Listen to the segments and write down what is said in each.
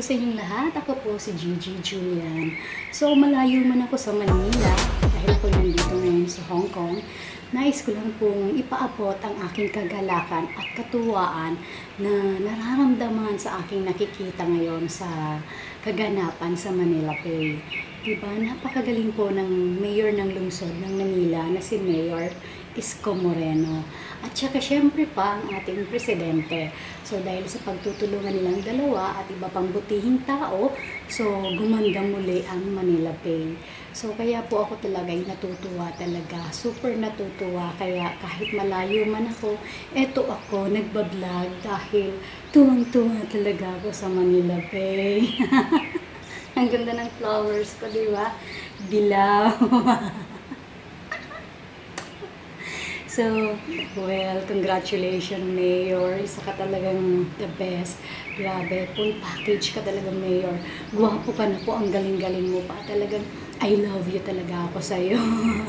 sa inyong lahat. Ako po si Gigi Julian. So, malayo man ako sa Manila dahil ako nandito ngayon sa Hong Kong. Nais ko lang pong ipaabot ang aking kagalakan at katuwaan na nararamdaman sa aking nakikita ngayon sa kaganapan sa Manila Bay. Diba? Napakagaling po ng mayor ng lungsod ng Manila na si Mayor Isko Moreno. At saka syempre pa ang ating presidente. So dahil sa pagtutulungan nilang dalawa at iba pang butihing tao, so gumanda muli ang Manila Bay. So kaya po ako talaga ay natutuwa talaga. Super natutuwa. Kaya kahit malayo man ako, eto ako nagbablog dahil tuwang-tuwa talaga ako sa Manila Bay. Ang ganda ng flowers ko, di ba? Dilaw. So, well, congratulations, Mayor. Isa ka talagang the best. Grabe, full package ka talaga, Mayor. Guwapo ka na po, ang galing-galing mo pa. Talagang, I love you talaga ako sa'yo.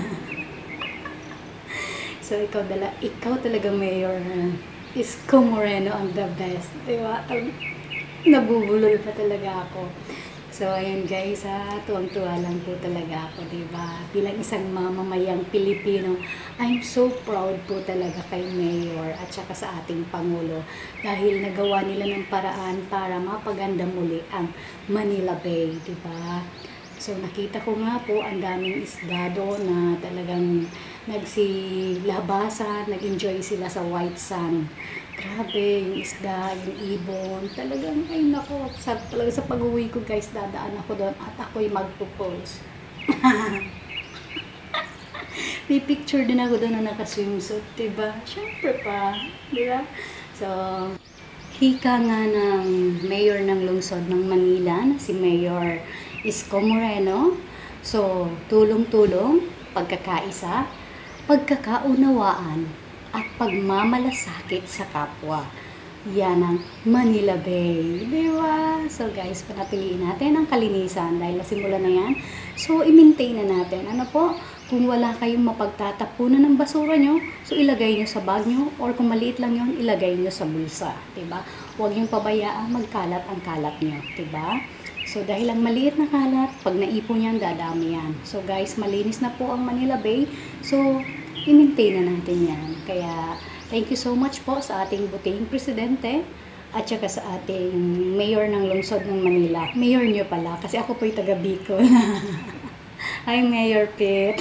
So, ikaw talaga, Mayor. Isko Moreno ang the best. Diba? Nabubulol pa talaga ako. So, ayun guys, tuwang-tuwa lang po talaga ako, diba? Bilang isang mamamayang Pilipino, I'm so proud po talaga kay Mayor at saka sa ating Pangulo dahil nagawa nila ng paraan para mapaganda muli ang Manila Bay, diba? So, nakita ko nga po ang daming isda doon na talagang nagsilabasan, nag-enjoy sila sa white sand. Grabe, yung isda, yung ibon, talagang, ay nako, talaga sa pag-uwi ko guys, dadaan ako doon at ako'y magpo-pose. May picture din ako doon na naka-swimsuit, diba? Siyempre pa, diba? So, hika nga ng mayor ng lungsod ng Manila, na si Mayor Isko Moreno. So, tulong-tulong, pagkakaisa, pagkakaunawaan, at pagmamalasakit sa kapwa. Yan ang Manila Bay. Diba? So guys, panatiliin natin ang kalinisan dahil nasimula na yan. So, i-maintain na natin. Ano po? Kung wala kayong mapagtatapunan ng basura nyo, so ilagay nyo sa bag nyo or kung maliit lang yun, ilagay nyo sa bulsa. Diba? Huwag yung pabayaan magkalat ang kalat nyo. Diba? So, dahil ang maliit na kalat, pag naipon yan, dadami yan. So, guys, malinis na po ang Manila Bay. So, i-maintain na natin yan. Kaya, thank you so much po sa ating butihing presidente at saka sa ating mayor ng lungsod ng Manila. Mayor nyo pala, kasi ako po'y taga Bicol. Hi, Mayor Pete.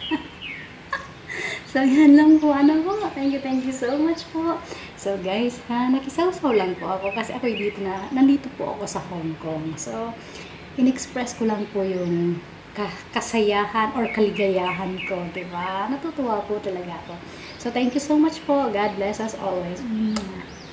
So, yan lang po. Ano po? Thank you so much po. So, guys, nakisaw-saw lang po ako kasi ako nandito po ako sa Hong Kong. So, in-express ko lang po yung kasayahan or kaligayahan ko, diba? Natutuwa po talaga ako. So, thank you so much po. God bless us always.